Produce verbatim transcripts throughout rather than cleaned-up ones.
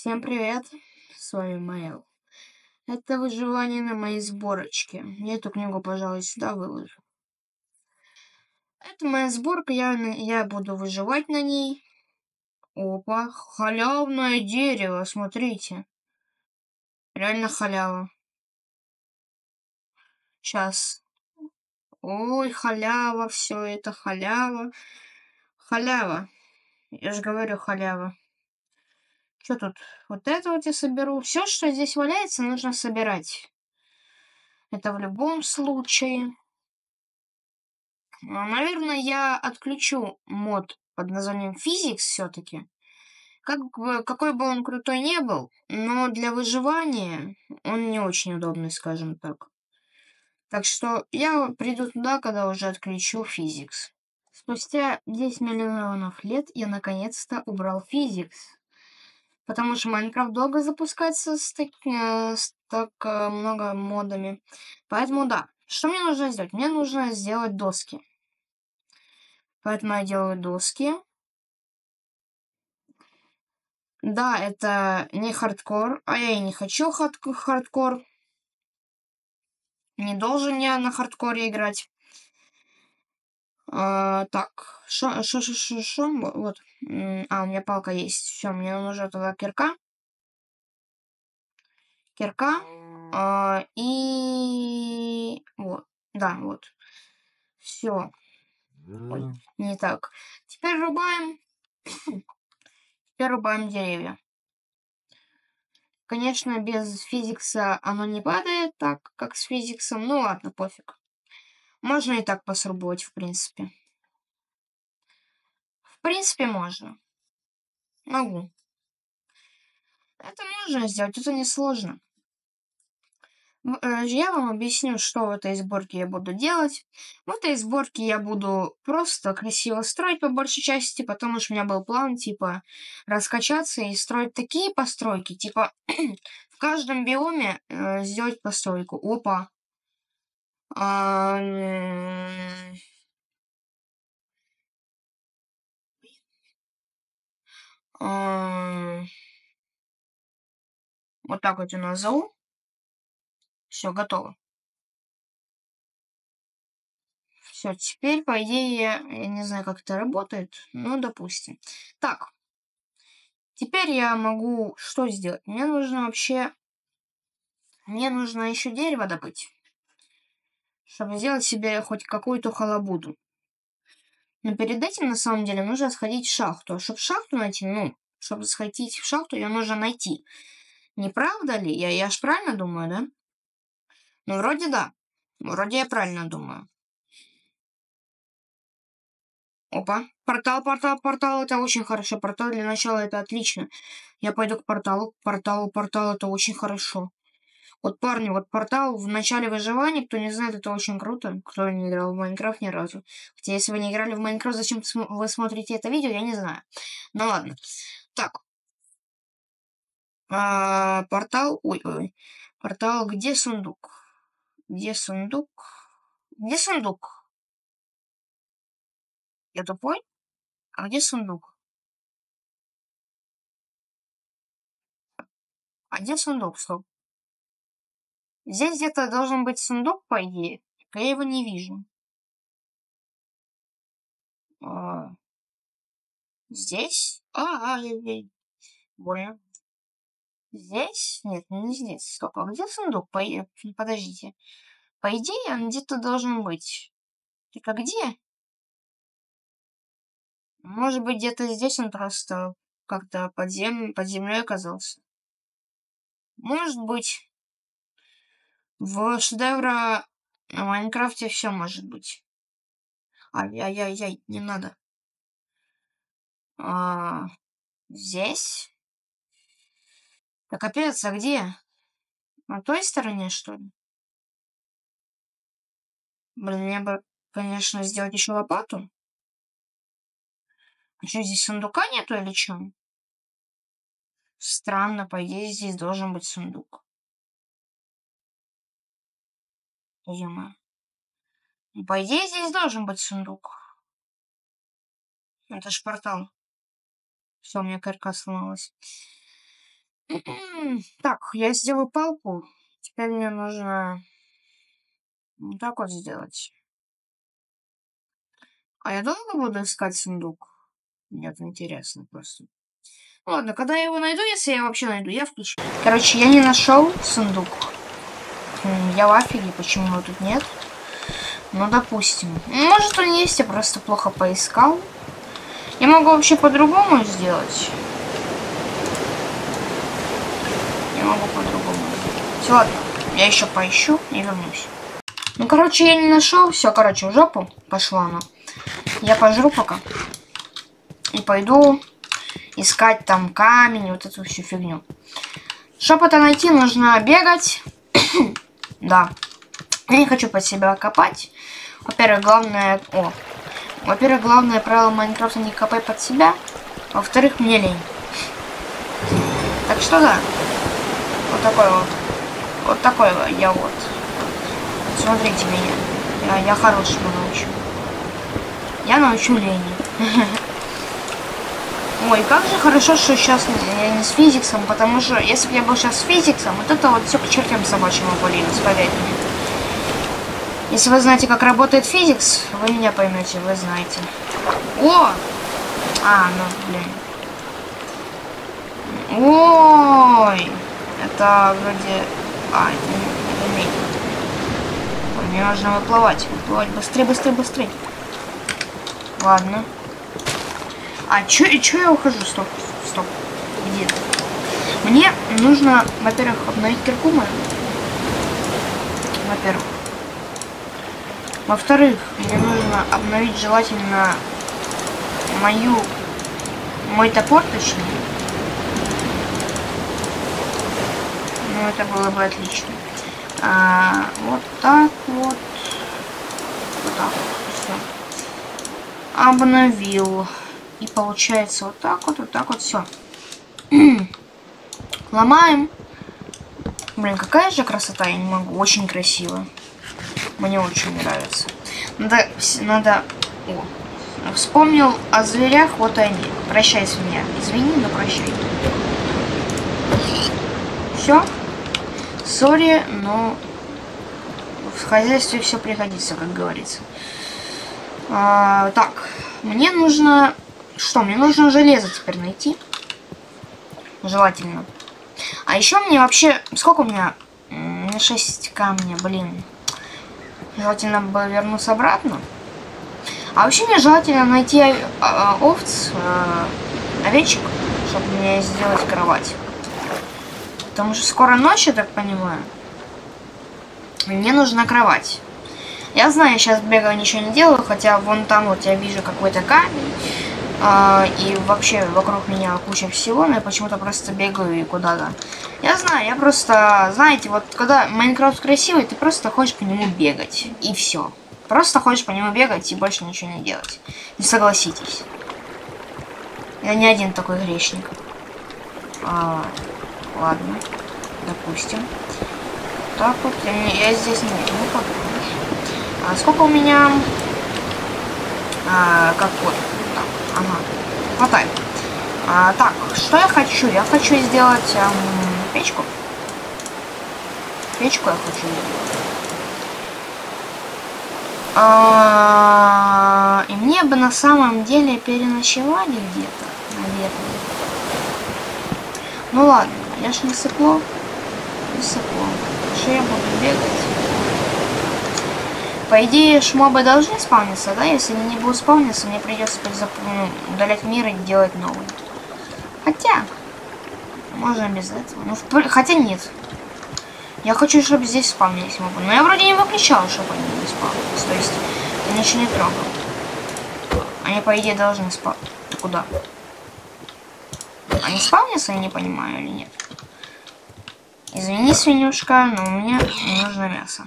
Всем привет, с вами Mail. Это выживание на моей сборочке. Я эту книгу, пожалуй, сюда выложу. Это моя сборка, я, я буду выживать на ней. Опа, халявное дерево, смотрите. Реально халява. Сейчас. Ой, халява, все это халява. Халява. Я же говорю, халява. Что тут? Вот это вот я соберу. Все, что здесь валяется, нужно собирать. Это в любом случае. Наверное, я отключу мод под названием Physics все-таки. Как бы, какой бы он крутой не был, но для выживания он не очень удобный, скажем так. Так что я приду туда, когда уже отключу Physics. Спустя десять миллионов лет я наконец-то убрал Physics. Потому что Майнкрафт долго запускается с так, э, с так э, много модами. Поэтому да, что мне нужно сделать? Мне нужно сделать доски. Поэтому я делаю доски. Да, это не хардкор, а я и не хочу хардкор. Не должен я на хардкоре играть. А, так, шо, шо, шо, шо, шо, вот. А, у меня палка есть. Все, мне нужна тогда кирка. Кирка. А, и... Вот. Да, вот. Все. Ой, не так. Теперь рубаем. Теперь рубаем деревья. Конечно, без физикса оно не падает так, как с физиксом. Ну ладно, пофиг. Можно и так посрубовать, в принципе. В принципе, можно. Могу. Это можно сделать, это несложно. Я вам объясню, что в этой сборке я буду делать. В этой сборке я буду просто красиво строить по большей части, потому что у меня был план, типа, раскачаться и строить такие постройки, типа, в каждом биоме э, сделать постройку. Опа. А, а, вот так вот я назову. Все, готово. Все, теперь, по идее, я, я не знаю, как это работает, но допустим. Так, теперь я могу что сделать? Мне нужно вообще... Мне нужно еще дерево добыть, чтобы сделать себе хоть какую-то халабуду. Но перед этим, на самом деле, нужно сходить в шахту. А чтобы шахту найти, ну, чтобы сходить в шахту, ее нужно найти. Не правда ли? Я, я ж правильно думаю, да? Ну, вроде да. Вроде я правильно думаю. Опа. Портал, портал, портал. Это очень хорошо. Портал для начала это отлично. Я пойду к порталу. Порталу, портал это очень хорошо. Вот, парни, вот портал в начале выживания, кто не знает, это очень круто. Кто не играл в Майнкрафт ни разу. Хотя, если вы не играли в Майнкрафт, зачем вы смотрите это видео, я не знаю. Ну ладно. Так. А, портал. Ой, ой. Портал. Где сундук? Где сундук? Где сундук? Я тупой? А где сундук? А где сундук? Стоп. Здесь где-то должен быть сундук, по идее. Я его не вижу. А, здесь? А, а, я, больно. Здесь? Нет, не здесь. Стоп, а где сундук? По... Подождите. По идее, он где-то должен быть. Только где? Может быть, где-то здесь он просто как-то под, зем... под землей оказался. Может быть. В шедевре на Майнкрафте все может быть. Ай-яй-яй-яй, не надо. А, здесь? Да капец, а где? На той стороне, что ли? Блин, мне бы, конечно, сделать еще лопату. А что, здесь сундука нету или что? Странно, по идее, здесь должен быть сундук. Ема. По идее, здесь должен быть сундук. Это ж портал. Все, у меня карка сломалась. Так, я сделаю палку. Теперь мне нужно вот так вот сделать. А я долго буду искать сундук? Нет, интересно просто. Ладно, когда я его найду, если я вообще найду, я включу. Короче, я не нашел сундук. Я в афиге, почему его тут нет. Ну, допустим. Может, он есть, я просто плохо поискал. Я могу вообще по-другому сделать. Я могу по-другому сделать. Ладно, я еще поищу и вернусь. Ну, короче, я не нашел. Все, короче, в жопу пошла она. Я пожру пока. И пойду искать там камень, вот эту всю фигню. Чтобы это найти, нужно бегать. Да. Я не хочу под себя копать. Во-первых, главное... О. Во-первых, главное правило Майнкрафта не копай под себя. Во-вторых, мне лень. Так что да. Вот такой вот. Вот такой я вот. Смотрите меня. Я, я хорошему научу. Я научу лени. Ой, как же хорошо, что сейчас я не с физиксом, потому что если бы я был сейчас с физиксом, вот это вот все к чертям собачьим обвалилось, поверьте мне. Если вы знаете, как работает физикс, вы меня поймете, вы знаете. О! А, ну, блин. Ой! Это вроде... А, это не, не, не. Ой, мне нужно выплывать. Выплывать быстрее, быстрее, быстрее. Ладно. А, чё, и чё я ухожу? Стоп, стоп. Где ты? Мне нужно, во-первых, обновить кирку мою. Во-первых. Во-вторых, мне нужно обновить желательно мою... Мой топор, точнее. Ну, это было бы отлично. А, вот так вот. Вот так вот. Все. Обновил. И получается вот так вот, вот так вот, все. Ломаем. Блин, какая же красота, я не могу. Очень красиво. Мне очень нравится. Надо... надо... О, вспомнил о зверях, вот и они. Прощай с меня. Извини, но прощай. Все. Сори, но в хозяйстве все пригодится, как говорится. А, так, мне нужно... Что, мне нужно железо теперь найти. Желательно. А еще мне вообще... Сколько у меня? На шесть камня, блин. Желательно бы вернуться обратно. А вообще мне желательно найти овц, овечек, чтобы мне сделать кровать. Потому что скоро ночь, я так понимаю. Мне нужна кровать. Я знаю, я сейчас бегаю, ничего не делаю, хотя вон там вот я вижу какой-то камень. Uh, и вообще вокруг меня куча всего, но я почему-то просто бегаю и куда-то. Я знаю, я просто, знаете, вот когда Майнкрафт красивый, ты просто хочешь по нему бегать. И все. Просто хочешь по нему бегать и больше ничего не делать. Не согласитесь. Я не один такой грешник. А, ладно. Допустим. Так вот, я, я здесь не вижу. Ну как а, сколько у меня... А, как вот. Ага, хватай. А, так, что я хочу? Я хочу сделать эм, печку. Печку я хочу сделать. А, и мне бы на самом деле переночевали где-то, наверное. Ну ладно, я ж не сыпло. Не сыпло. Что я буду бегать? По идее, шмобы должны спавниться, да? Если они не будут спавниться, мне придется ну, удалять мир и делать новый. Хотя, можно без этого. Ну, в... Хотя нет. Я хочу, чтобы здесь спавнились мобы. Но я вроде не выключал, чтобы они не спавнились. То есть, я ничего не трогал. Они, по идее, должны спавниться. Куда? Они спавнятся, я не понимаю, или нет? Извини, свинюшка, но мне нужно мясо.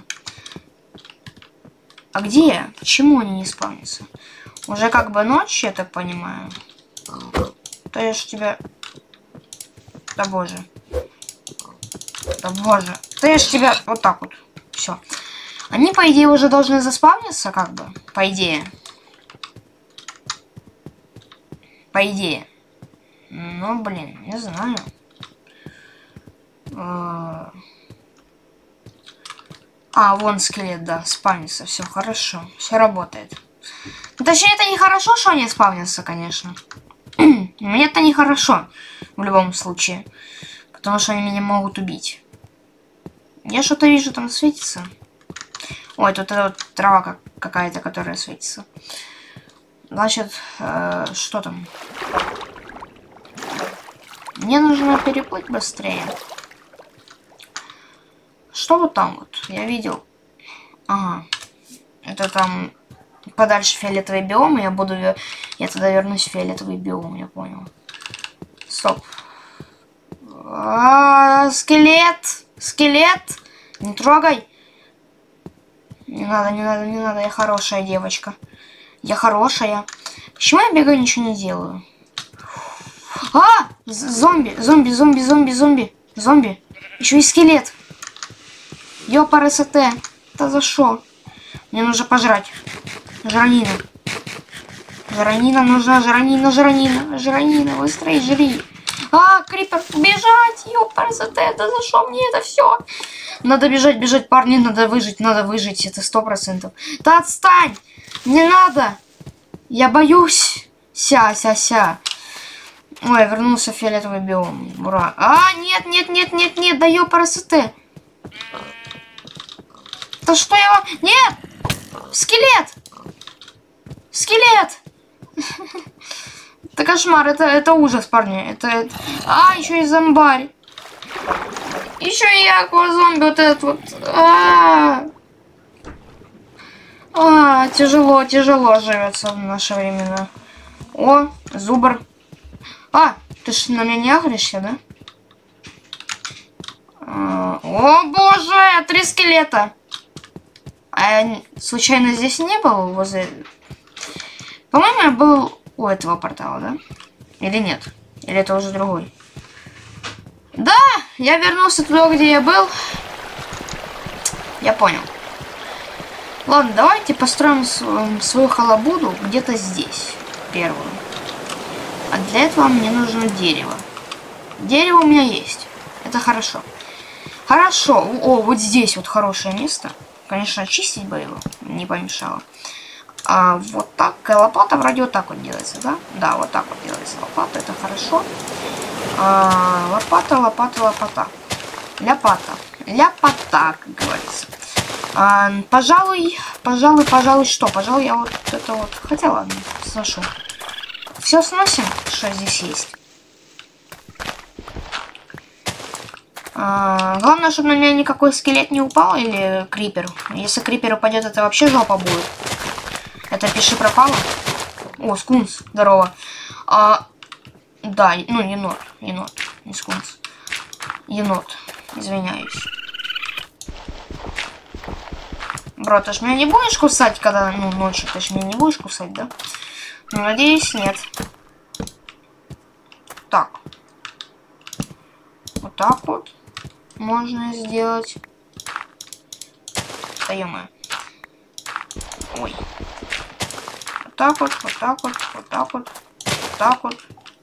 А где я? Почему они не спавнятся? Уже как бы ночь, я так понимаю. То я ж тебя... Да боже. Да боже. То я ж тебя... Вот так вот. Все. Они, по идее, уже должны заспавниться, как бы. По идее. По идее. Ну, блин, не знаю. А, а вон скелет, да, спавнится. Все хорошо. Все работает. Ну, точнее, это нехорошо, что они спавнятся, конечно. Мне это нехорошо. В любом случае. Потому что они меня могут убить. Я что-то вижу, там светится. Ой, тут это вот трава как, какая-то, которая светится. Значит, э, что там? Мне нужно переплыть быстрее. Что вот там вот? Я видел. Ага. Это там подальше фиолетовый биом, и я буду... Я тогда вернусь в фиолетовый биом, я понял. Стоп. А -а -а, скелет! Скелет! Не трогай! Не надо, не надо, не надо. Я хорошая девочка. Я хорошая. Почему я бегаю, ничего не делаю? А! Зомби, зомби, зомби, зомби, зомби. Зомби. Еще и скелет. Ёпарасоте. Это за шо? Мне нужно пожрать. Жранина. Жранина нужна, жранина, жранина. Жранина, быстрее жри. А, крипер, бежать! Ёпарасоте, это за шо мне это все? Надо бежать, бежать, парни, надо выжить, надо выжить. Это сто процентов. Да отстань! Не надо! Я боюсь. Ся, ся, ся. Ой, я вернулся в фиолетовый биом. Ура. А, нет, нет, нет, нет, нет, да ёпарасоте. Да что я вам... Нет! Скелет! Скелет! Это кошмар, это, это ужас, парни. Это, это... А, еще и зомбарь. Еще и аквазомби вот этот вот. А, -а, -а. а, тяжело, тяжело живется в наши времена. О, зубр. А, ты ж на меня не агришься, да? А, о, боже, три скелета. А я случайно здесь не был возле... По-моему, я был у этого портала, да? Или нет? Или это уже другой? Да, я вернулся туда, где я был. Я понял. Ладно, давайте построим свою халабуду где-то здесь. Первую. А для этого мне нужно дерево. Дерево у меня есть. Это хорошо. Хорошо. О, вот здесь вот хорошее место. Конечно, очистить бы его не помешало. А вот так. Лопата вроде вот так вот делается, да? Да, вот так вот делается лопата. Это хорошо. А, лопата, лопата, лопата. Ляпата. Ляпота, как говорится. А, пожалуй, пожалуй, пожалуй, что? Пожалуй, я вот это вот... Хотя ладно, сношу. Все сносим, что здесь есть. А, главное, чтобы на меня никакой скелет не упал или крипер. Если крипер упадет, это вообще жопа будет. Это пиши пропало. О, скунс, здорово. А, да, ну енот, енот, не скунс. Енот, извиняюсь. Бро, ты ж меня не будешь кусать, когда, ну, ночью, ты ж меня не будешь кусать, да? Ну, надеюсь, нет. Так. Вот так вот можно сделать. Да ё-моё. Ой. Вот так вот, вот так вот, вот так вот, вот так вот.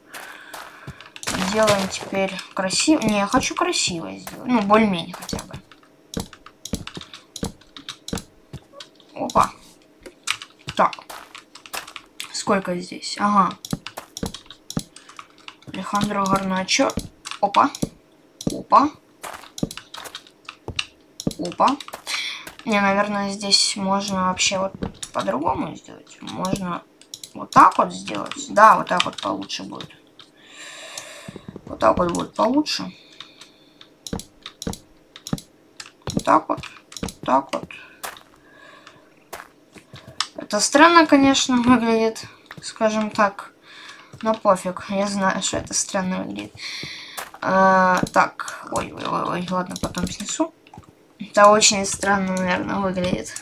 Делаем теперь красиво. Не, я хочу красиво сделать. Ну, более-менее хотя бы. Опа. Так. Сколько здесь? Ага. Алехандро Гарначо. Опа. Опа. Опа. Не, наверное, здесь можно вообще вот по-другому сделать. Можно вот так вот сделать. Да, вот так вот получше будет. Вот так вот будет получше. Вот так вот. Вот так вот. Это странно, конечно, выглядит, скажем так, но пофиг, я знаю, что это странно выглядит. А, так, ой, ой, ой, ой, ладно, потом снесу. Это очень странно, наверное, выглядит.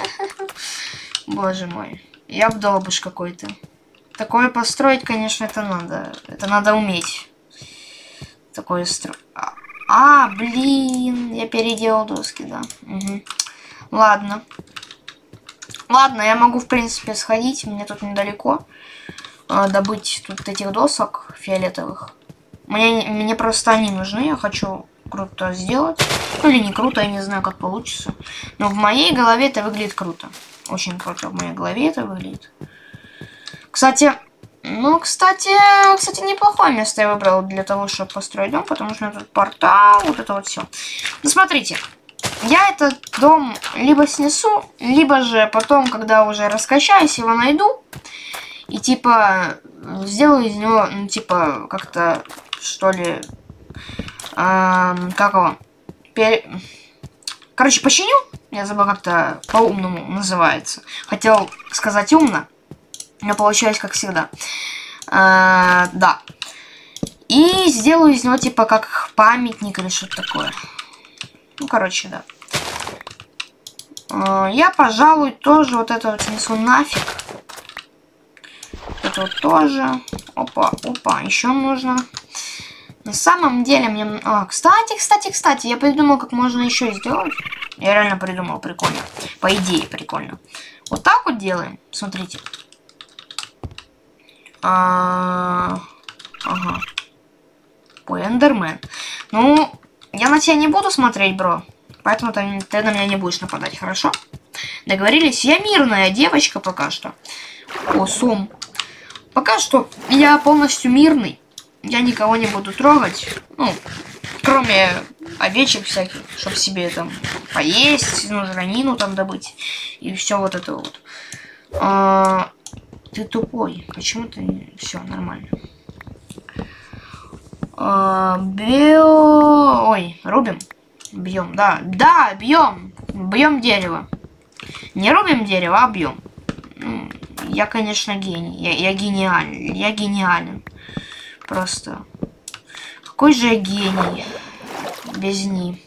Боже мой, я обдолбыш какой-то. Такое построить, конечно, это надо, это надо уметь. Такое стро... А, а, блин, я переделал доски, да. Угу. Ладно. Ладно, я могу, в принципе, сходить. Мне тут недалеко. Э, добыть тут этих досок фиолетовых. Мне, мне просто они нужны. Я хочу круто сделать. Ну или не круто, я не знаю, как получится. Но в моей голове это выглядит круто. Очень круто в моей голове это выглядит. Кстати, ну, кстати, кстати, неплохое место я выбрал для того, чтобы построить дом, потому что тут портал, вот это вот все. Ну, смотрите, я этот дом либо снесу, либо же потом, когда уже раскачаюсь, его найду. И типа сделаю из него, ну, типа, как-то, что ли, эм, как его, Пер... короче, починю. Я забыл, как-то по-умному называется. Хотел сказать умно, но получилось как всегда. Э, да. И сделаю из него, типа, как памятник или что-то такое. Ну, короче, да. Э, я, пожалуй, тоже вот это вот снесу нафиг. Это вот тоже. Опа, опа, еще нужно. На самом деле мне... А, кстати, кстати, кстати, я придумал, как можно еще сделать. Я реально придумал, прикольно. По идее, прикольно. Вот так вот делаем. Смотрите. А... Ага. Ой, эндермен. Ну, я на тебя не буду смотреть, бро. Поэтому ты, ты на меня не будешь нападать, хорошо? Договорились? Я мирная девочка пока что. О, сум. Пока что я полностью мирный. Я никого не буду трогать. Ну, кроме овечек всяких, чтобы себе там поесть, ну, жранину там добыть. И все вот это вот. А, ты тупой. Почему ты... Все, нормально. А, био... Ой, рубим. Бьем, да. Да, бьем. Бьем дерево. Не рубим дерево, а бьем. Я, конечно, гений. Я, я гениален. Я гениален. Просто. Какой же я гений. Без них.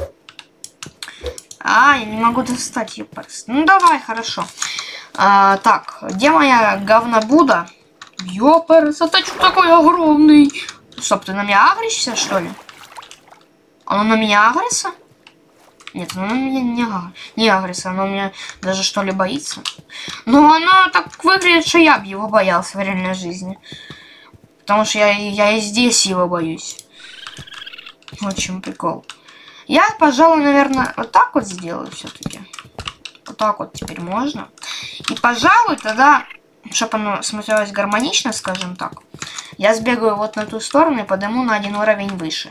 А, я не могу достать ее просто. Ну, давай, хорошо. А, так, где моя говнобуда? Ёпарс, а ты что такой огромный? Стоп, ты на меня агришься, что ли? Оно на меня агрится? Нет, оно на меня не, аг... не агрится, оно меня даже что ли боится. Но оно так выглядит, что я бы его боялся в реальной жизни. Потому что я, я и здесь его боюсь. Вот в чем прикол. Я, пожалуй, наверное, вот так вот сделаю все-таки. Вот так вот теперь можно. И, пожалуй, тогда, чтобы оно смотрелось гармонично, скажем так, я сбегаю вот на ту сторону и подниму на один уровень выше.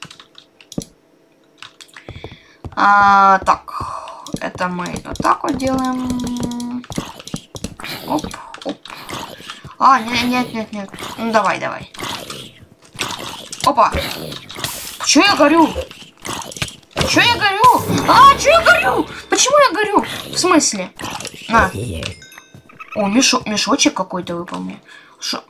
А, так, это мы вот так вот делаем. Оп, оп. А, нет, нет, нет, нет. Ну, давай, давай. Опа. Чё я горю? Чё я горю? А, чё я горю? Почему я горю? В смысле? На. О, мешок, мешочек какой-то выпал мне. Шо?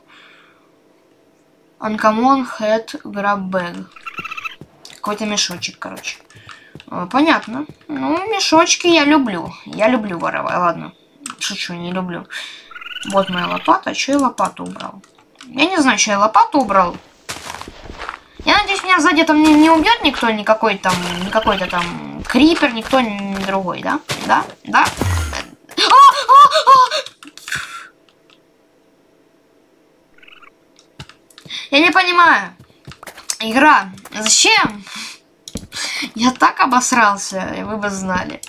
Uncommon head grab bag. Какой-то мешочек, короче. Понятно. Ну, мешочки я люблю. Я люблю воровать. Ладно. Шучу, не люблю. Вот моя лопата. Че я лопату убрал? Я не знаю, что я лопату убрал. Я надеюсь, меня сзади там не, не убьет никто, никакой там, не какой-то там крипер, никто не другой, да? Да? Да? А! А! А! Я не понимаю. Игра. Зачем? Я так обосрался, вы бы знали.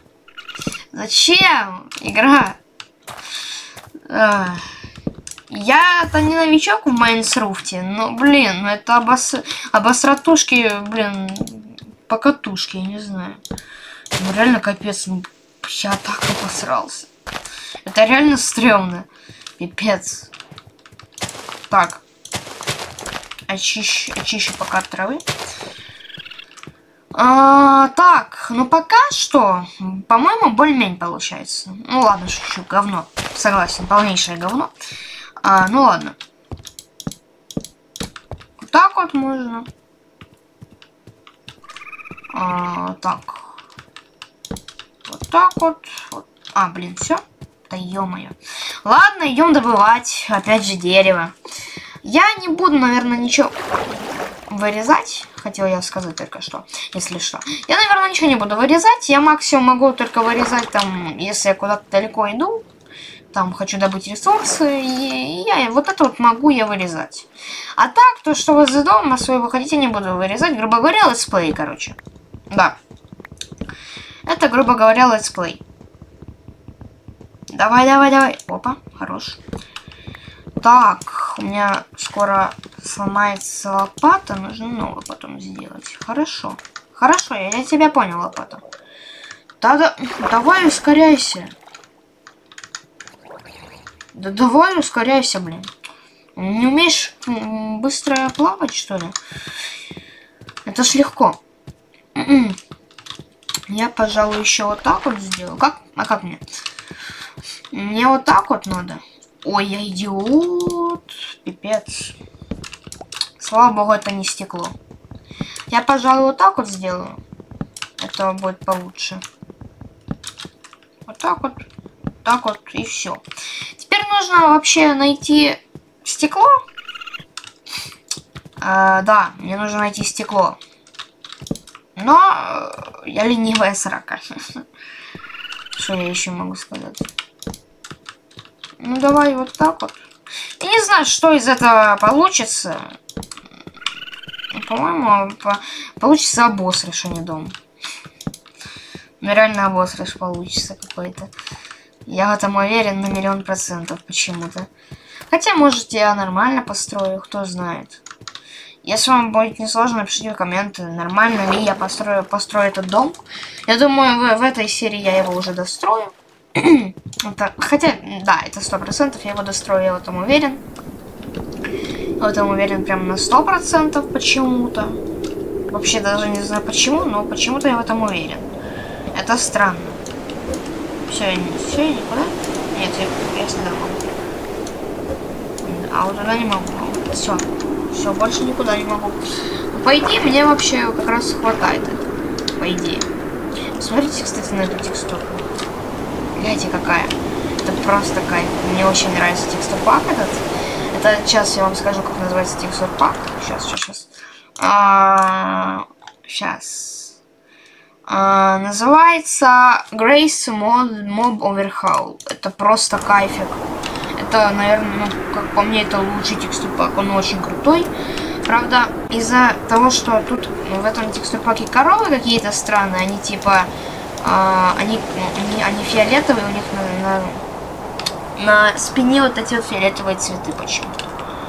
Зачем? Игра. Я-то не новичок в Майнкрафте, но, блин, ну это обос... обосратушки, блин, покатушки, я не знаю. Ну реально капец, я так обосрался. Это реально стрёмно. Пипец. Так. Очищу, очищу пока от травы. А, так, ну пока что, по-моему, более-менее получается. Ну ладно, шучу, говно. Согласен, полнейшее говно. А, ну ладно. Вот так вот можно. А, так. Вот так вот. вот. А, блин, все. Да ё-моё. Ладно, идем добывать. Опять же дерево. Я не буду, наверное, ничего вырезать. Хотел я сказать только что, если что. Я, наверное, ничего не буду вырезать. Я максимум могу только вырезать там, если я куда-то далеко иду. там хочу добыть ресурсы, и я вот это вот могу я вырезать. А так, то, что вы за дома своего хотите, не буду вырезать. Грубо говоря, летсплей, короче. Да. Это, грубо говоря, летсплей. Давай, давай, давай. Опа, хорош. Так, у меня скоро сломается лопата, нужно новую потом сделать. Хорошо. Хорошо, я, я тебя понял, лопата. Да-да, давай ускоряйся. Да давай ускоряйся, блин. Не умеешь быстро плавать, что ли? Это ж легко. Я, пожалуй, еще вот так вот сделаю. Как? А как мне? Мне вот так вот надо. Ой, я идиот. Пипец. Слава богу, это не стекло. Я, пожалуй, вот так вот сделаю. Это будет получше. Вот так вот. Так вот, и все. Теперь нужно вообще найти стекло. А, да, мне нужно найти стекло. Но я ленивая срака. Что я еще могу сказать? Ну, давай вот так вот. Я не знаю, что из этого получится. По-моему, по получится обосрыш, а не дом. Ну, реально обосрыш получится какой-то. Я в этом уверен на миллион процентов почему-то. Хотя, может, я нормально построю, кто знает. Если вам будет несложно, напишите в комменты, нормально ли я построю, построю этот дом. Я думаю, в, в этой серии я его уже дострою. Это, хотя, да, это сто процентов я его дострою, я в этом уверен. В этом уверен прям на сто процентов почему-то. Вообще даже не знаю почему, но почему-то я в этом уверен. Это странно. Все, я не, все, я никуда? Нет, я, я сюда могу. А вот туда не могу. Все. Все, больше никуда не могу. По идее, мне вообще как раз хватает этого. По идее. Смотрите, кстати, на эту текстуру. Гляньте, какая. Это просто кайф. Мне очень нравится текстурпак этот. Это сейчас я вам скажу, как называется текстурпак. Сейчас, сейчас, сейчас. А, сейчас. А, называется Grace Mod Mob Overhaul. Это просто кайфик. Это, наверное, ну, как по мне, это лучший текстурпак. Он очень крутой. Правда, из-за того, что тут ну, в этом текстурпаке коровы какие-то странные, они типа, а, они, они, они фиолетовые, у них на, на, на спине вот эти вот фиолетовые цветы почему-то.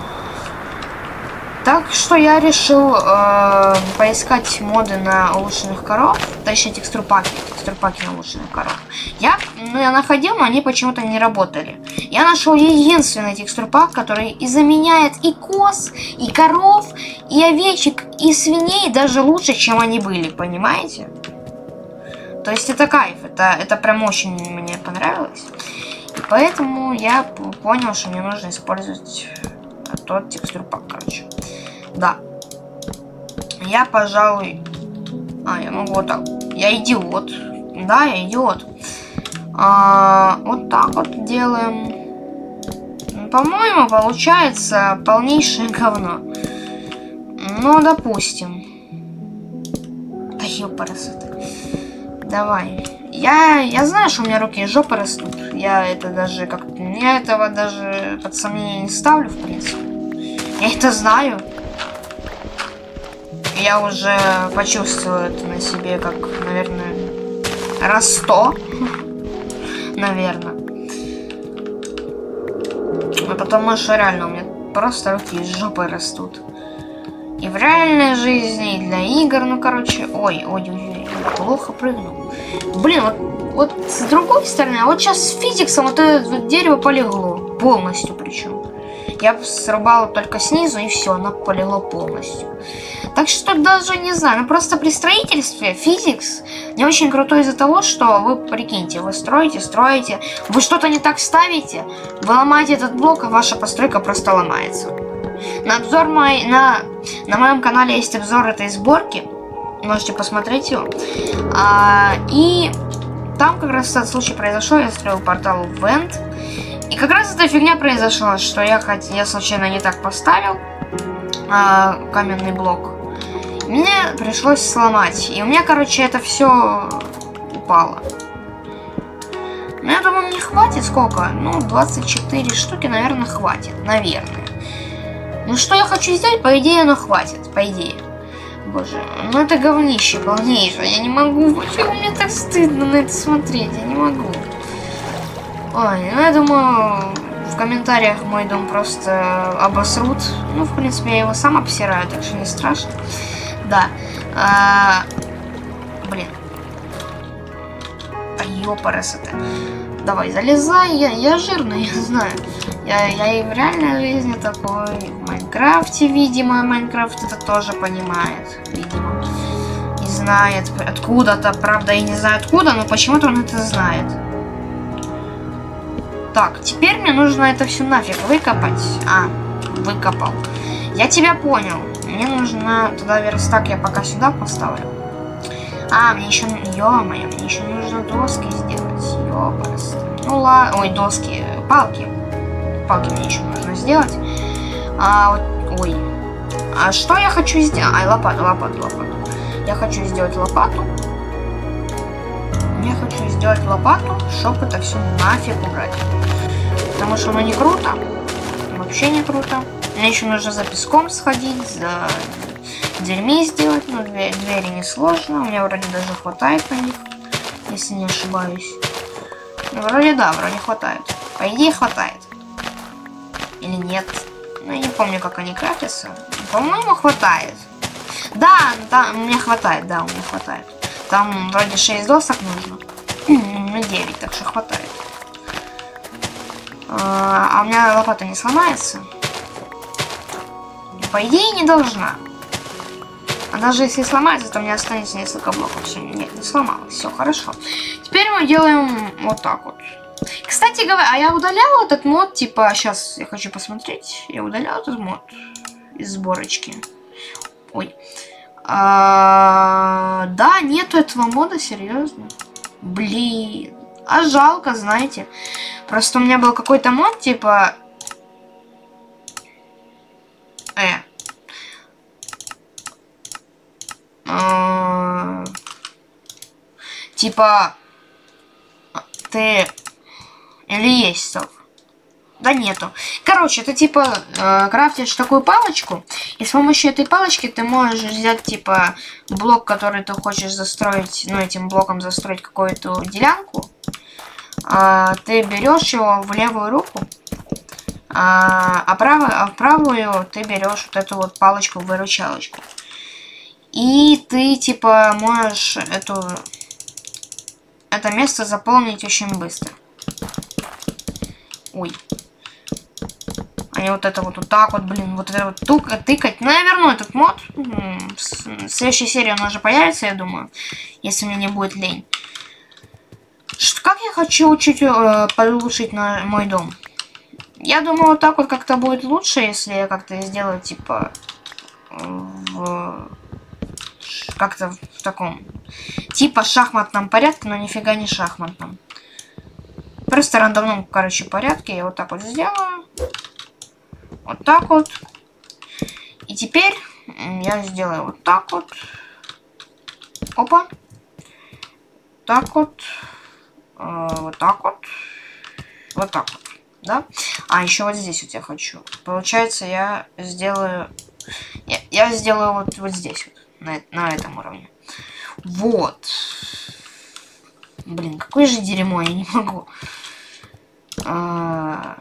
Так что я решил э, поискать моды на улучшенных коров, точнее текстурпаки, текстурпаки на улучшенных коров. Я, ну, я находил, но они почему-то не работали. Я нашел единственный текстурпак, который и заменяет и коз, и коров, и овечек, и свиней даже лучше, чем они были, понимаете? То есть это кайф, это, это прям очень мне понравилось. И поэтому я понял, что мне нужно использовать тот текстурпак, короче. Да. Я, пожалуй... А, я могу вот так. Я идиот. Да, я идиот. А, вот так вот делаем. По-моему, получается полнейшее говно. Ну, допустим. Да ёпарасоты. Давай. Я, я знаю, что у меня руки и жопы растут. Я это даже как... Я этого даже под сомнение не ставлю, в принципе. Я это знаю. Я уже почувствовала это на себе, как, наверное, раз сто. Наверное. А потому что реально у меня просто руки из жопы растут. И в реальной жизни, и для игр, ну, короче... Ой, ой, ой, ой, плохо прыгнул. Блин, вот, вот с другой стороны, а вот сейчас с физиксом вот это вот дерево полегло. Полностью причем. Я срубала только снизу, и все, оно полегло полностью. Так что даже не знаю, ну просто при строительстве физикс не очень крутой из-за того, что вы, прикиньте, вы строите, строите, вы что-то не так ставите, вы ломаете этот блок, а ваша постройка просто ломается. На обзор мой, на, на моем канале есть обзор этой сборки, можете посмотреть его. А, и там как раз этот случай произошел, я строил портал в Вент. И как раз эта фигня произошла, что я, хоть, я случайно не так поставил а, каменный блок. Мне пришлось сломать. И у меня, короче, это все упало. Ну, я думаю, мне хватит сколько? Ну, двадцать четыре штуки, наверное, хватит. Наверное. Ну, что я хочу сделать? По идее, оно хватит. По идее. Боже, ну это говнище полнейшее. Я не могу. Почему мне так стыдно на это смотреть? Я не могу. Ой, ну я думаю, в комментариях мой дом просто обосрут. Ну, в принципе, я его сам обсираю, так что не страшно. Да. А... Блин. Ёпарасоте. Давай, залезай. Я, я жирный, я знаю. Я, я и в реальной жизни такой, и в Майнкрафте, видимо, Майнкрафт это тоже понимает, видимо. И знает откуда-то, правда, я не знаю откуда, но почему-то он это знает. Так, теперь мне нужно это все нафиг выкопать. А, выкопал. Я тебя понял. Мне нужно туда верстак, я пока сюда поставлю. А, мне еще, ё-моё, мне еще нужно доски сделать. Ёпрст. Ну ладно, ой, доски, палки. Палки мне еще нужно сделать. А, вот, ой. А что я хочу сделать? Ай, лопату, лопату, лопату. Я хочу сделать лопату. Я хочу сделать лопату, чтобы это все нафиг убрать. Потому что оно не круто. Вообще не круто. Мне еще нужно за песком сходить, за дверьми сделать. Но двери, двери не сложно. У меня вроде даже хватает на них, если не ошибаюсь. Ну, вроде да, вроде хватает. По идее хватает. Или нет. Ну, я не помню, как они крафтятся. По-моему, хватает. Да, да, мне хватает, да, у меня хватает. Там вроде шесть досок нужно. Ну, девять, так что хватает. А у меня лопата не сломается. По идее, не должна. А даже если сломается, то у меня останется несколько блоков. Все, нет, не сломалось. Все, хорошо. Теперь мы делаем вот так вот. Кстати говоря, а я удалял этот мод, типа, сейчас я хочу посмотреть. Я удалял этот мод из сборочки. Ой. А, да, нету этого мода, серьезно. Блин. А жалко, знаете. Просто у меня был какой-то мод, типа... Э. А, типа... Ты... Или есть, стоп. Да нету. Короче, это типа э, крафтишь такую палочку, и с помощью этой палочки ты можешь взять типа блок, который ты хочешь застроить, ну этим блоком застроить какую-то делянку. Э, ты берешь его в левую руку, а, а, правую, а в правую ты берешь вот эту вот палочку-выручалочку. И ты типа можешь эту, это место заполнить очень быстро. Ой. А не вот это вот, вот так вот, блин, вот это вот тука, тыкать. Ну, я верну этот мод. В следующей серии он уже появится, я думаю. Если мне не будет лень. Что, как я хочу чуть э, улучшить на мой дом? Я думаю, вот так вот как-то будет лучше, если я как-то сделаю, типа, в... как-то в таком, типа, шахматном порядке, но нифига не шахматном. Просто рандомном, короче, порядке. Я вот так вот сделаю. Вот так вот. И теперь я сделаю вот так вот. Опа. Так вот. Э, вот так вот. Вот так вот. Да? А, еще вот здесь вот я хочу. Получается, я сделаю... Я, я сделаю вот, вот здесь вот. На, на этом уровне. Вот. Блин, какое же дерьмо, я не могу. А...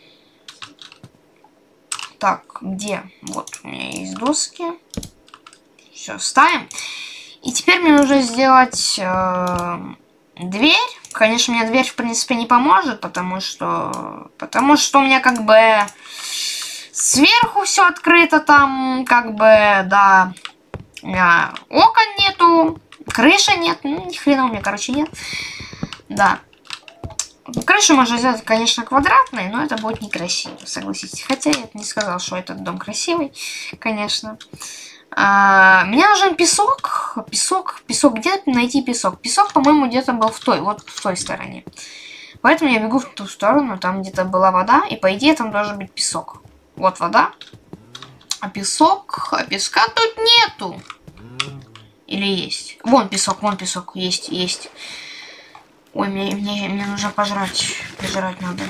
Так, где? Вот, у меня есть доски. Все, ставим. И теперь мне нужно сделать э, дверь. Конечно, мне дверь, в принципе, не поможет, потому что... Потому что у меня как бы сверху все открыто там, как бы, да. У меня окон нету, крыши нет. Ну, ни хрена у меня, короче, нет. Да. Крышу можно сделать, конечно, квадратной, но это будет некрасиво, согласитесь. Хотя я не сказал, что этот дом красивый, конечно. А, мне нужен песок. Песок, песок, где найти песок? Песок, по-моему, где-то был в той, вот в той стороне. Поэтому я бегу в ту сторону, там где-то была вода, и по идее там должен быть песок. Вот вода. А песок, а песка тут нету. Или есть? Вон песок, вон песок, есть, есть. Ой, мне, мне, мне нужно пожрать. Пожрать надо.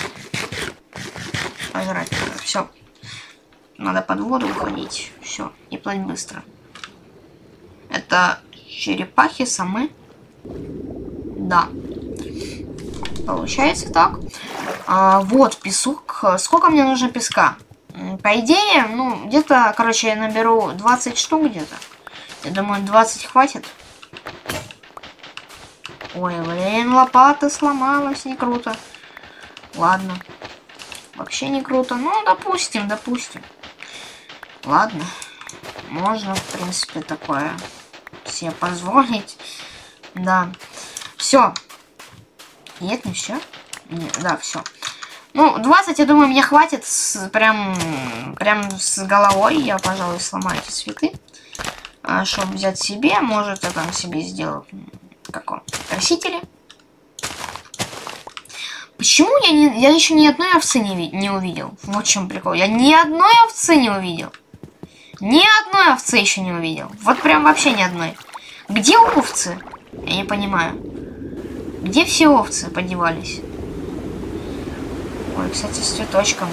Пожрать надо. Все. Надо под воду уходить. Все. И плыть быстро. Это черепахи самы. Да. Получается так. А, вот песок. Сколько мне нужно песка? По идее, ну, где-то, короче, я наберу двадцать штук где-то. Я думаю, двадцать хватит. Ой, блин, лопата сломалась, не круто. Ладно. Вообще не круто. Ну, допустим, допустим. Ладно. Можно, в принципе, такое себе позволить. Да. Все. Нет, не все. Нет, да, все. Ну, двадцать, я думаю, мне хватит с, прям, прям с головой. Я, пожалуй, сломаю эти цветы. А, чтобы взять себе, может, я там себе сделаю каком красители. Почему я не, я еще ни одной овцы не, не увидел? Вот в чем прикол. Я ни одной овцы не увидел. Ни одной овцы еще не увидел. Вот прям вообще ни одной. Где овцы? Я не понимаю. Где все овцы подевались? Ой, кстати, с цветочком.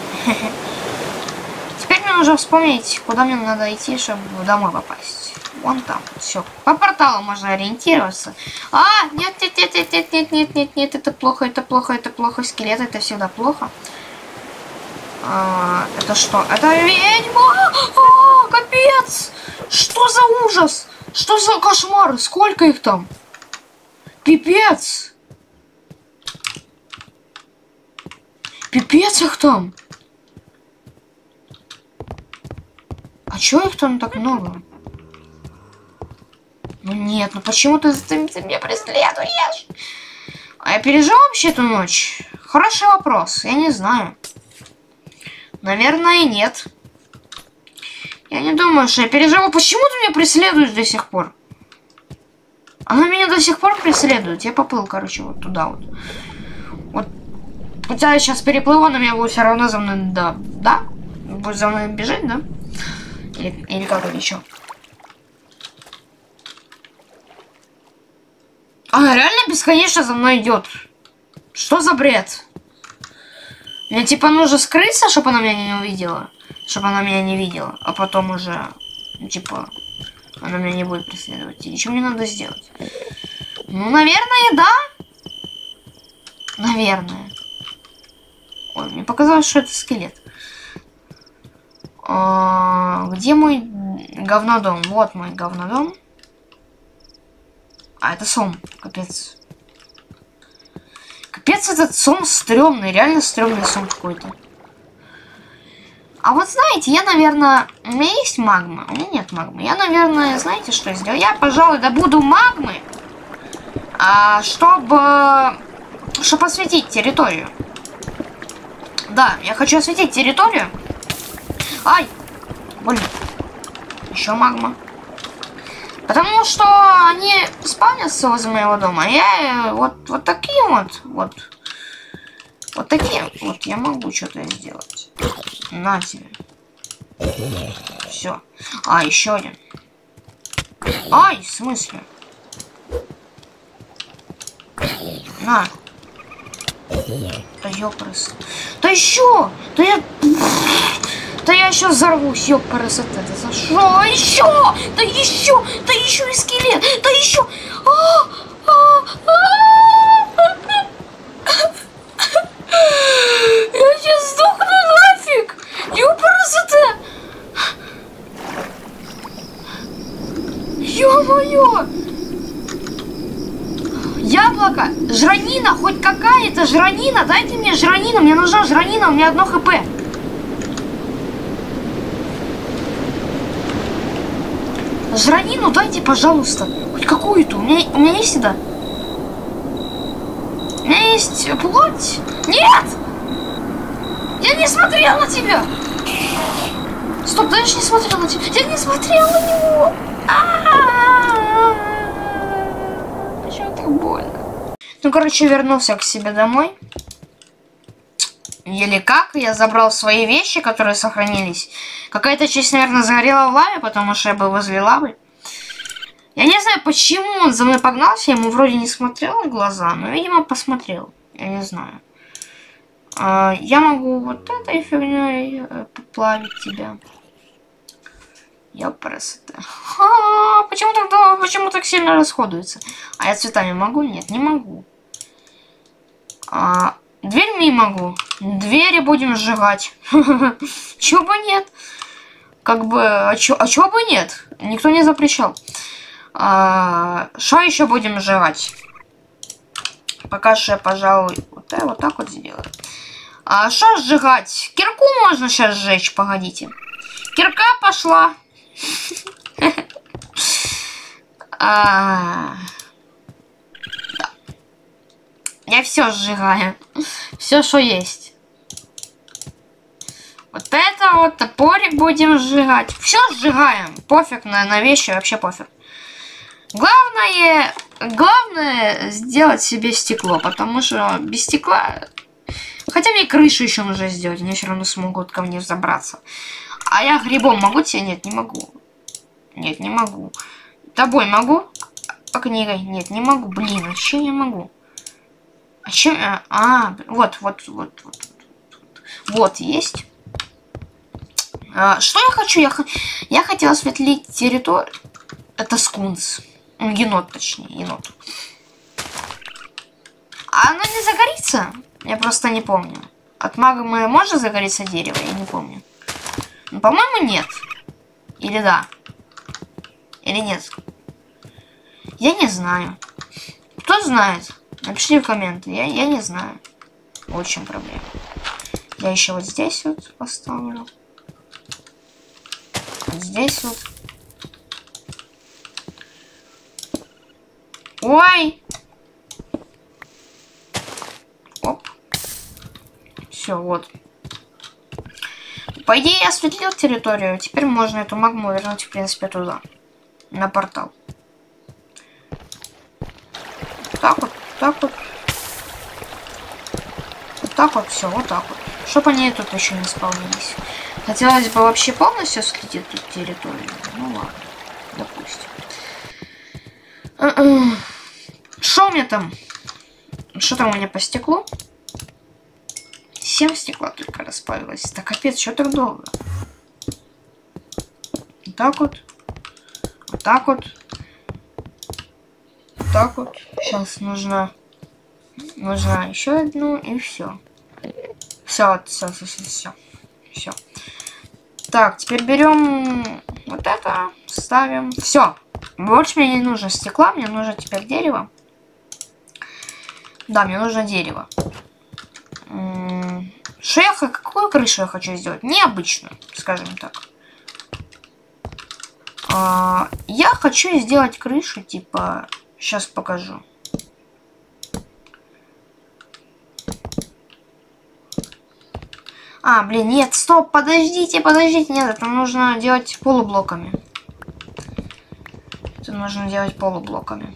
Теперь мне нужно вспомнить, куда мне надо идти, чтобы домой попасть. Вон там. Все. По порталу можно ориентироваться. А, нет, нет, нет, нет, нет, нет, нет, нет, нет, это плохо, это плохо, это плохо. Скелет, это всегда плохо. А, это что? Это ведьма! А, капец! Что за ужас? Что за кошмар? Сколько их там? Пипец! Пипец их там! А чё их там так много? Ну нет, ну почему ты, ты, ты меня преследуешь? А я пережил вообще эту ночь? Хороший вопрос, я не знаю. Наверное, нет. Я не думаю, что я переживу. Почему ты меня преследуешь до сих пор? Она меня до сих пор преследует. Я поплыл, короче, вот туда вот. Вот. Хотя я сейчас переплыву, но меня будет все равно за мной... Да, да? Будет за мной бежать, да? Или, или как это еще? А, реально бесконечно за мной идет. Что за бред? Мне типа нужно скрыться, чтобы она меня не увидела. Чтобы она меня не видела. А потом уже, ну, типа, она меня не будет преследовать. И что мне надо сделать? Ну, наверное, да. Наверное. Ой, мне показалось, что это скелет. А, где мой говнодом? Вот мой говнодом. А, это сом. Капец. Капец, этот сом стрёмный. Реально стрёмный сом какой-то. А вот знаете, я, наверное... У меня есть магма? У меня нет магмы. Я, наверное, знаете, что я сделаю? Я, пожалуй, добуду магмы, а, чтобы... Чтобы осветить территорию. Да, я хочу осветить территорию. Ай! Блин. Еще магма. Потому что они спавнятся возле моего дома. Я вот, вот такие вот, вот. Вот такие. Вот я могу что-то сделать. На тебе. Все. А, еще один. Ай, в смысле? На. Да ёпрс. Да еще! Да я... Да я сейчас взорвусь, ёпрс, это за что? Еще! Да еще! Да еще и скелет! Да еще! А, а, а. Я сейчас сдохну нафиг! Ёпрс, это! Ё-моё! Яблоко! Жранина! Хоть какая-то жранина! Дайте мне жранину! Мне нужна жранина! У меня одно хп! Жранину дайте, пожалуйста! Хоть какую-то! У меня, у меня есть еда? У меня есть плоть! Нет! Я не смотрел на тебя! Стоп, да я же не смотрел на тебя! Я не смотрел на него! Почему так больно? Ну, короче, вернулся к себе домой. Еле как, я забрал свои вещи, которые сохранились. Какая-то часть, наверное, загорела в лаве, потому что я был возле лавы. Я не знаю, почему он за мной погнался. Я ему вроде не смотрел в глаза, но, видимо, посмотрел. Я не знаю. А, я могу вот этой фигней поплавить тебя. Ёпрст. А, почему так долго, почему так сильно расходуется? А я цветами могу? Нет, не могу. А, дверьми могу. Двери будем сжигать. Чего бы нет? Как бы, а чё, а чего бы нет? Никто не запрещал. А, что еще будем сжигать? Пока что я, пожалуй, вот, э, вот так вот сделаю. А что сжигать? Кирку можно сейчас сжечь, погодите. Кирка пошла. А, да. Я все сжигаю. Все, что есть. Вот это вот топорик будем сжигать. Все сжигаем. Пофиг на, на вещи, вообще пофиг. Главное, главное сделать себе стекло, потому что без стекла... Хотя мне крышу еще нужно сделать, они все равно смогут ко мне забраться. А я грибом могу тебе? Нет, не могу. Нет, не могу. Тобой могу? А книгой? Нет, не могу. Блин, а че я могу? А че... А, а вот, вот, вот, вот. Вот, есть. А, что я хочу? Я, я хотела осветлить территорию. Это скунс. Енот, точнее, енот. А оно не загорится? Я просто не помню. От магмы может загореться дерево? Я не помню. Ну, по-моему, нет. Или да? Или нет? Я не знаю. Кто знает? Напишите в комменты. Я, я не знаю. Вот в чем проблема. Я еще вот здесь вот поставлю. Вот здесь вот. Ой! Оп. Все, вот. По идее, я осветлил территорию. Теперь можно эту магму вернуть, в принципе, туда. На портал. Так вот, так вот. Вот так вот, все, вот так вот. Чтобы они тут еще не спавнились. Хотелось бы вообще полностью осветлить эту территорию. Ну ладно, допустим. Что у меня там? Что там у меня по стеклу? семь стекла только расплавилось. Да капец, что так долго? Вот так вот. Вот так вот. Вот так вот. Сейчас нужно... Нужно еще одну и все. Все, все, все, все, все. Все. Так, теперь берем вот это, ставим. Все. Больше мне не нужно стекла, мне нужно теперь дерево. Да, мне нужно дерево. Что я, какую крышу я хочу сделать? Необычную, скажем так. А, я хочу сделать крышу, типа... Сейчас покажу. А, блин, нет, стоп, подождите, подождите. Нет, это нужно делать полублоками. Это нужно делать полублоками.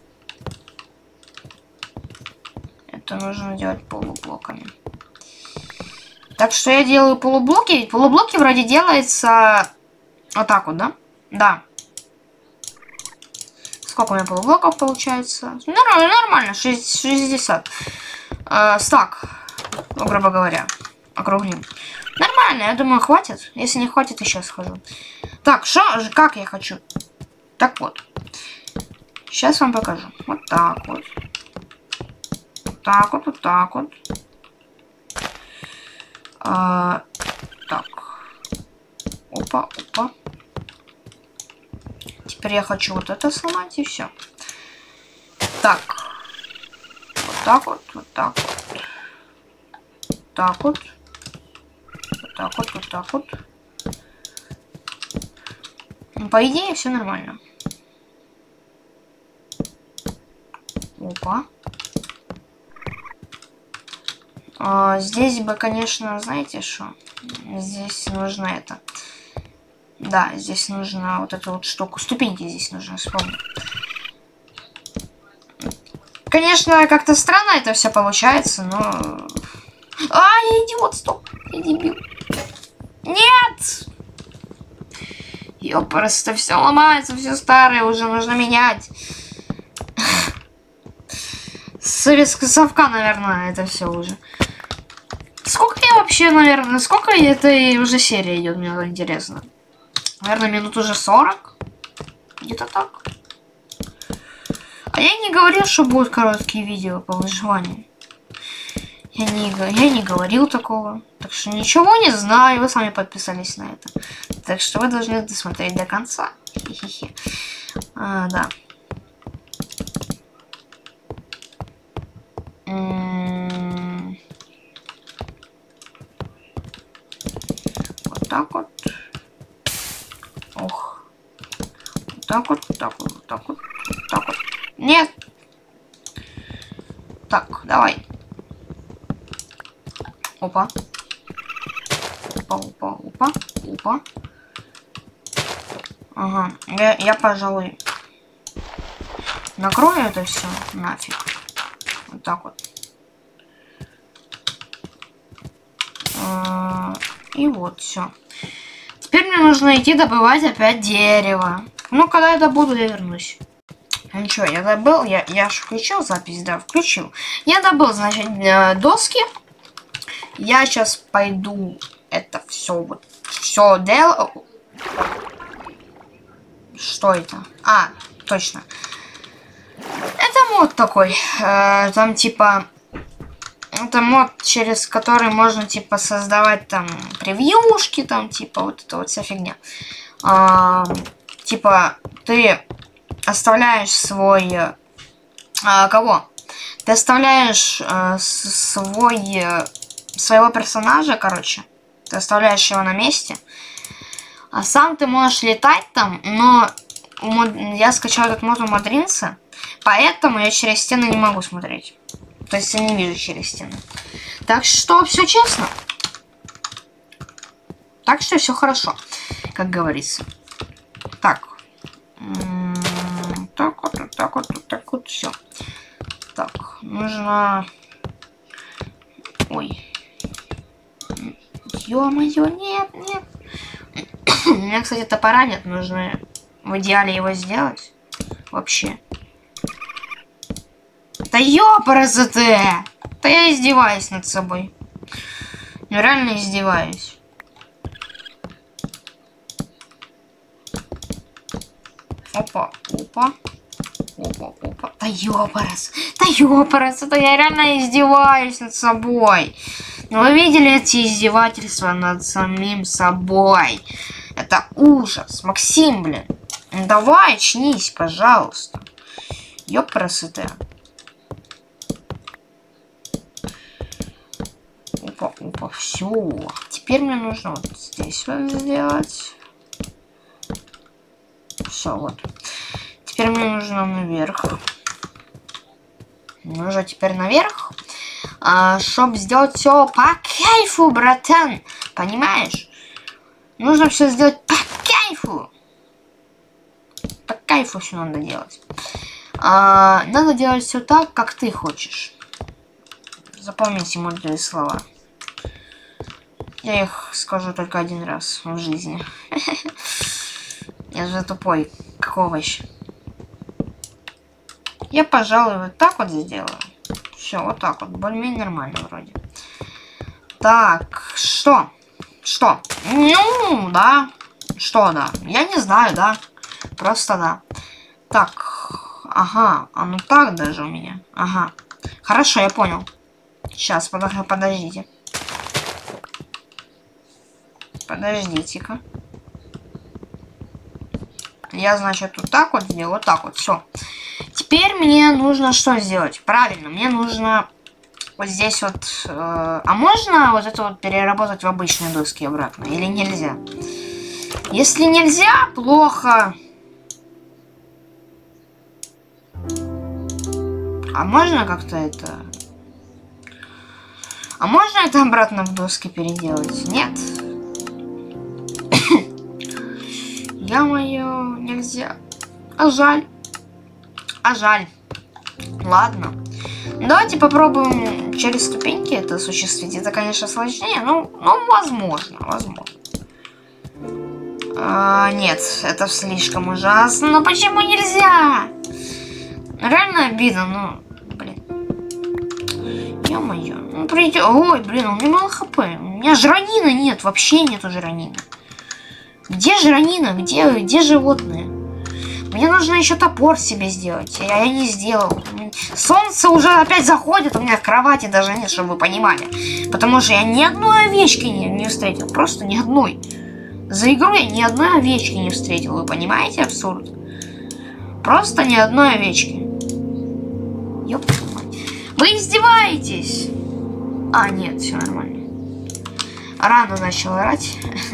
Это нужно делать полублоками. Так что я делаю полублоки. Полублоки вроде делается вот так вот, да? Да. Сколько у меня полублоков получается? Нормально, нормально, шестьдесят. Э, стак, грубо говоря. Округлим. Нормально, я думаю, хватит. Если не хватит, еще схожу. Так, шо, как я хочу? Так вот. Сейчас вам покажу. Вот так вот. Вот так вот, вот так вот. А, так. Опа, опа. Теперь я хочу вот это сломать и все. Так. Вот так вот, вот так вот. Так вот. Вот так вот, вот так вот. Ну, по идее, все нормально. Опа. А, здесь бы, конечно, знаете что? Здесь нужно это. Да, здесь нужно вот эту вот штуку. Ступеньки здесь нужно вспомнить. Конечно, как-то странно это все получается, но... А, я идиот, стоп. Я дебил. Нет! Ёпрст, все ломается, все старое уже нужно менять. С советского совка, наверное, это все уже. Сколько я вообще, наверное, сколько этой уже серия идет, мне интересно. Наверное, минут уже сорок. Где-то так. А я не говорил, что будут короткие видео по выживанию. Я не, я не говорил такого. Так что ничего не знаю. Вы сами подписались на это. Так что вы должны досмотреть до конца. Хи-хи-хи. А, да. М-м-м. Вот так вот. Ох. Вот так вот, вот так вот, вот так вот, вот так вот. Нет. Так, давай. Опа. Опа, опа, опа, опа. Ага, я, я, пожалуй, накрою это все нафиг. Вот так вот. И вот все. Теперь мне нужно идти добывать опять дерево. Ну, когда я добуду, я вернусь. Ну что, я добыл, я, я же включил запись, да, включил. Я добыл, значит, доски. Я сейчас пойду это все вот все делаю. Что это? А, точно. Это мод такой. Э, там типа это мод, через который можно типа создавать там превьюшки, там типа вот это вот вся фигня. А, типа ты оставляешь свой а, кого? Ты оставляешь а, свой своего персонажа, короче. Ты оставляешь его на месте. А сам ты можешь летать там, но я скачал этот мод у Мадринса, поэтому я через стены не могу смотреть. То есть я не вижу через стены. Так что все честно. Так что все хорошо, как говорится. Так. Так вот, вот так вот, вот так вот, все. Так, нужно... Ой. Ё-моё, нет, нет. У меня, кстати, топора нет. Нужно в идеале его сделать. Вообще. Да ёпрст! Да я издеваюсь над собой. Ну, реально издеваюсь. Опа, опа. Опа, опа. Да ёпрст! Да ёпрст! Да я реально издеваюсь над собой. Ну, вы видели эти издевательства над самим собой? Это ужас. Максим, блин. Ну, давай, очнись, пожалуйста. Ёпрст. Опа, опа, все. Теперь мне нужно вот здесь вот сделать. Все, вот. Теперь мне нужно наверх. Нужно теперь наверх. А, чтобы сделать все по кайфу, братан. Понимаешь? Нужно все сделать по кайфу. По кайфу все надо делать. А, надо делать все так, как ты хочешь. Запомните мудрые слова. Я их скажу только один раз в жизни. Я же тупой, как овощ. Я, пожалуй, вот так вот сделаю. Все, вот так вот. Более-менее нормально вроде. Так, что? Что? Ну, да. Что, да? Я не знаю, да. Просто да. Так, ага. А ну так даже у меня. Ага. Хорошо, я понял. Сейчас, подождите. Подождите-ка. Я, значит, вот так вот сделаю, вот так вот, все. Теперь мне нужно что сделать? Правильно, мне нужно вот здесь вот... Э, а можно вот это вот переработать в обычные доски обратно? Или нельзя? Если нельзя, плохо. А можно как-то это... А можно это обратно в доски переделать? Нет? Ё-моё, нельзя. А жаль. А жаль. Ладно. Давайте попробуем через ступеньки это осуществить. Это, конечно, сложнее, но, но возможно, возможно. А, нет, это слишком ужасно. Но почему нельзя? Реально обидно, ну, блин. Ё-моё. Ну, придё... Ой, блин, у меня мало хп. У меня жранина нет, вообще нету жранины. Где жранина? Где, где животные? Мне нужно еще топор себе сделать. Я, я не сделал. Солнце уже опять заходит, у меня в кровати даже нет, чтобы вы понимали. Потому что я ни одной овечки не, не встретил. Просто ни одной. За игру я ни одной овечки не встретил. Вы понимаете абсурд? Просто ни одной овечки. Ёпта мать. Вы издеваетесь? А, нет, все нормально. Рано начал орать.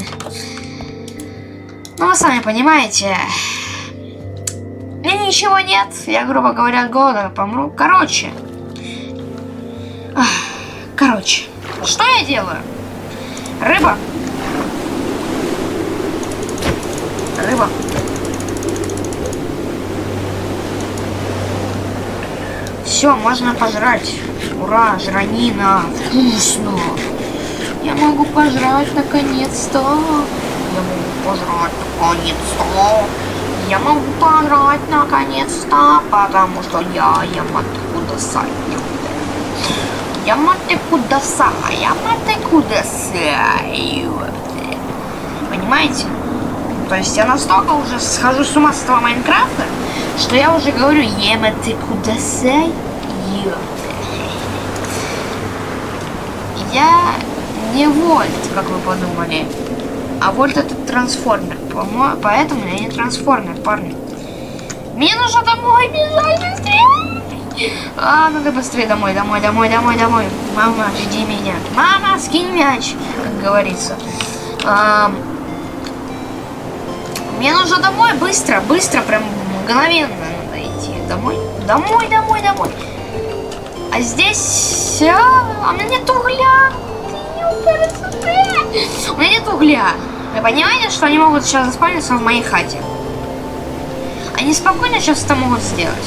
Ну, вы сами понимаете. У меня ничего нет. Я, грубо говоря, от голода помру. Короче. Короче. Что я делаю? Рыба. Рыба. Все, можно пожрать. Ура, жранина. Вкусно. Я могу пожрать наконец-то. Я могу пожрать наконец-то. Я могу пожрать наконец-то, потому что я ямате кудасай. Ямате кудасай, ямате кудасай. Понимаете? То есть я настолько уже схожу с ума с этого Майнкрафта, что я уже говорю ямате кудасай. Я не Вольт, как вы подумали. А Вольт это трансформер. Поэтому я не трансформер, парни. Мне нужно домой бежать быстрее. А, надо быстрее домой, домой, домой, домой, домой. Мама, жди меня. Мама, скинь мяч, как говорится. А, мне нужно домой быстро, быстро, прям мгновенно надо идти домой. Домой, домой, домой. А здесь... А, у меня нет угля. У меня нет угля. Вы понимаете, что они могут сейчас заспавниться в моей хате? Они спокойно сейчас это могут сделать.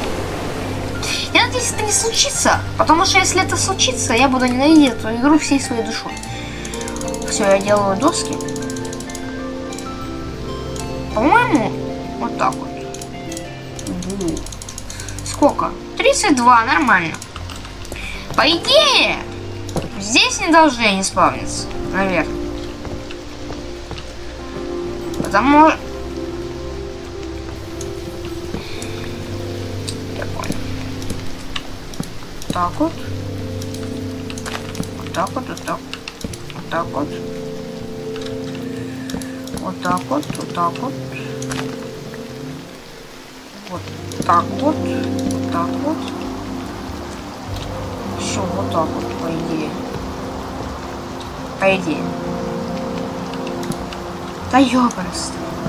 Я надеюсь, это не случится. Потому что если это случится, я буду ненавидеть эту игру всей своей душой. Все, я делаю доски. По-моему, вот так вот. Сколько? тридцать два, нормально. По идее, здесь не должны они спавниться, наверное. Потому... Я понял. Так вот. Вот так вот, вот так. Вот так вот. Вот так вот, вот так вот. Вот так вот. Вот так вот. Все, вот так вот, по идее. По идее. Да ёпрст.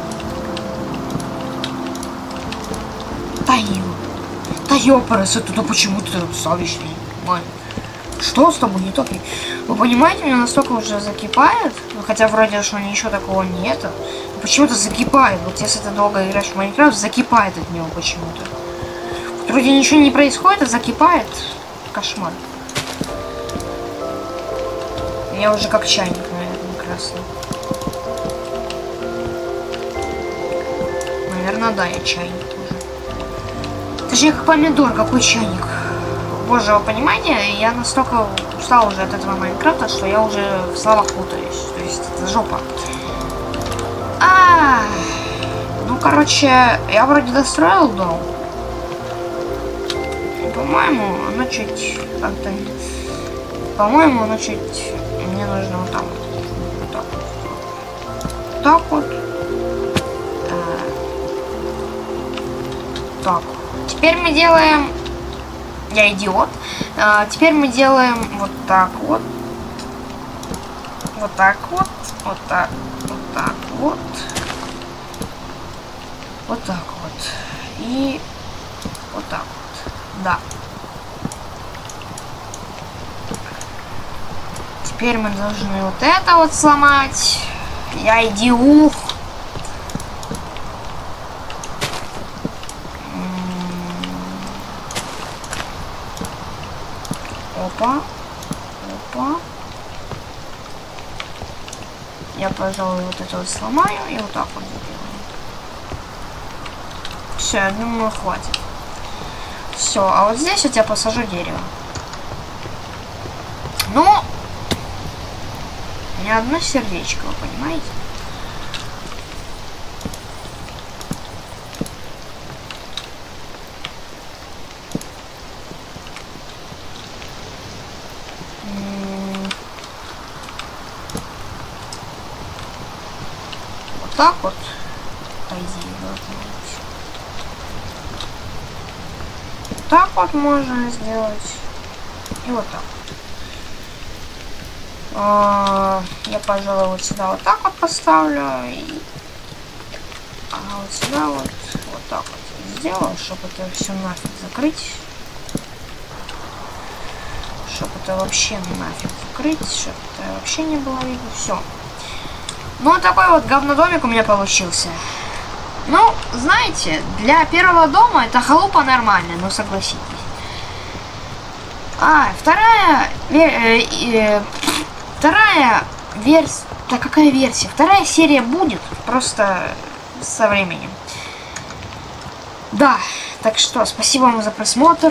Да ё. Да ёпрст, это почему ты ставишь меня? Что с тобой не так? Вы понимаете, меня настолько уже закипает, хотя вроде что ничего такого нету. Почему-то закипает. Вот если ты долго играешь в Майнкрафт, закипает от него почему-то. Вроде ничего не происходит, а закипает. Кошмар. Я уже как чайник, наверное, красный. Наверное, да, я чайник уже. Точнее, как помидор, какой чайник. Боже, вы понимаете, я настолько устал уже от этого Майнкрафта, что я уже в словах путаюсь. То есть это жопа. А, ну, короче, я вроде достроил дом. По-моему, оно чуть как-то... По-моему, оно чуть... Мне нужно вот там вот. Так вот. Так вот. А, так. Теперь мы делаем... Я идиот. А, теперь мы делаем вот так вот. Вот так вот. Вот так. Вот так вот. Вот так вот. И вот так вот. Да. Теперь мы должны вот это вот сломать. Я идиот. Опа. Опа. Я, пожалуй, вот это вот сломаю и вот так вот сделаю. Все, я думаю, хватит. Все, а вот здесь вот я посажу дерево. Ну, ни одно сердечко, вы понимаете? Вот так вот, по идее, должно быть. Вот так вот можно сделать. И вот так. Я, пожалуй, вот сюда вот так вот поставлю. И... А вот сюда вот, вот так вот сделаю, чтобы это все нафиг закрыть. Чтобы это вообще нафиг закрыть, чтобы это вообще не было видно. Все. Ну, вот такой вот говнодомик у меня получился. Ну, знаете, для первого дома это халупа нормальная, ну согласитесь. А, вторая... Э, э, вторая версия... Да какая версия? Вторая серия будет, просто со временем. Да, так что, спасибо вам за просмотр.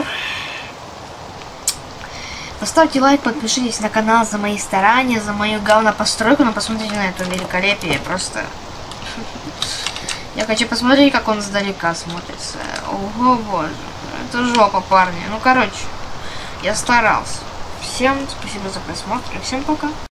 Поставьте лайк, подпишитесь на канал за мои старания, за мою говнопостройку, но посмотрите на это великолепие, просто... Я хочу посмотреть, как он сдалека смотрится. Ого, боже, это жопа, парни. Ну, короче, я старался. Всем спасибо за просмотр и всем пока.